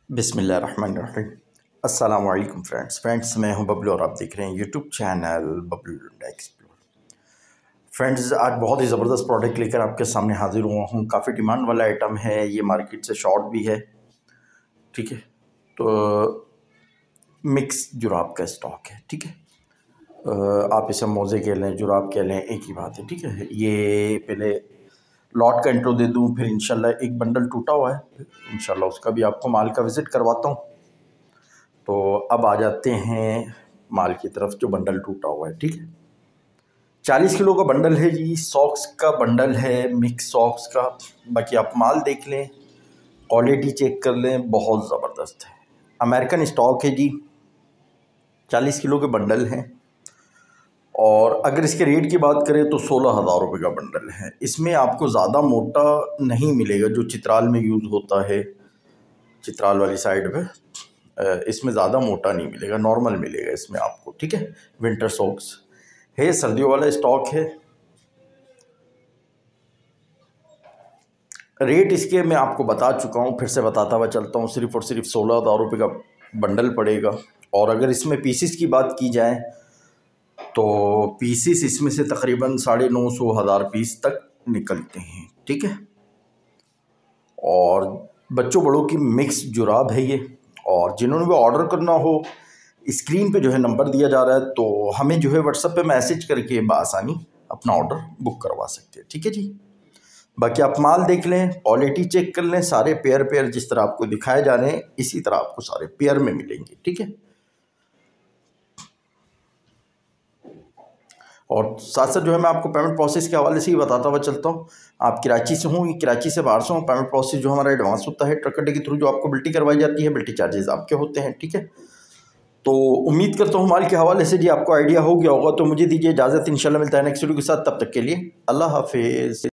बिस्मिल्लाहिर्रहमानिर्रहीम। अस्सलाम वालेकुम फ्रेंड्स, मैं हूं बबलू और आप देख रहे हैं YouTube channel Bablu explore. Friends, आज बहुत ही ज़बरदस्त प्रोडक्ट लेकर आपके सामने हाजिर हुआ हूं। काफ़ी डिमांड वाला आइटम है, ये मार्केट से शॉर्ट भी है। ठीक है, तो मिक्स जुराब का स्टॉक है। ठीक है, आप इसे मोज़े कह लें, जुराब कह लें, एक ही बात है। ठीक है, ये पहले लॉट का इंट्रो दे दूं, फिर इंशाल्लाह एक बंडल टूटा हुआ है, इंशाल्लाह उसका भी आपको माल का विज़िट करवाता हूं। तो अब आ जाते हैं माल की तरफ, जो बंडल टूटा हुआ है। ठीक है, 40 किलो का बंडल है जी, सॉक्स का बंडल है, मिक्स सॉक्स का। बाकी आप माल देख लें, क्वालिटी चेक कर लें, बहुत ज़बरदस्त है। अमेरिकन स्टॉक है जी, 40 किलो के बंडल हैं। और अगर इसके रेट की बात करें तो 16,000 रुपये का बंडल है। इसमें आपको ज़्यादा मोटा नहीं मिलेगा, जो चित्राल में यूज़ होता है, चित्राल वाली साइड पे इसमें ज़्यादा मोटा नहीं मिलेगा, नॉर्मल मिलेगा इसमें आपको। ठीक है, विंटर सॉक्स है, सर्दियों वाला स्टॉक है। रेट इसके मैं आपको बता चुका हूँ, फिर से बताता हुआ चलता हूँ। सिर्फ़ और सिर्फ 16,000 रुपये का बंडल पड़ेगा। और अगर इसमें पीसीस की बात की जाए तो पीसीस इसमें से तकरीबन 950 पीस तक निकलते हैं। ठीक है, और बच्चों बड़ों की मिक्स जुराब है ये। और जिन्होंने भी ऑर्डर करना हो, स्क्रीन पे जो है नंबर दिया जा रहा है, तो हमें जो है व्हाट्सएप पे मैसेज करके बआसानी अपना ऑर्डर बुक करवा सकते हैं। ठीक है जी, बाकी आप माल देख लें, क्वालिटी चेक कर लें, सारे पेयर जिस तरह आपको दिखाए जा रहे हैं इसी तरह आपको सारे पेयर में मिलेंगे। ठीक है, और साथ साथ जो है मैं आपको पेमेंट प्रोसेस के हवाले से ही बताता हुआ चलता हूँ। आप कराची से हूँ, कराची से बाहर से हूँ, पेमेंट प्रोसेस जो हमारा एडवांस होता है ट्रक अड्डे के थ्रू, जो आपको बिल्टी करवाई जाती है, बिल्टी चार्जेस आपके होते हैं। ठीक है, तो उम्मीद करता हूँ माल के हवाले से जी आपको आइडिया हो गया होगा। तो मुझे दीजिए इजाज़त, इंशाल्लाह मिलता है नेक्स्ट वीडियो के साथ। तब तक के लिए अल्लाह हाफिज़।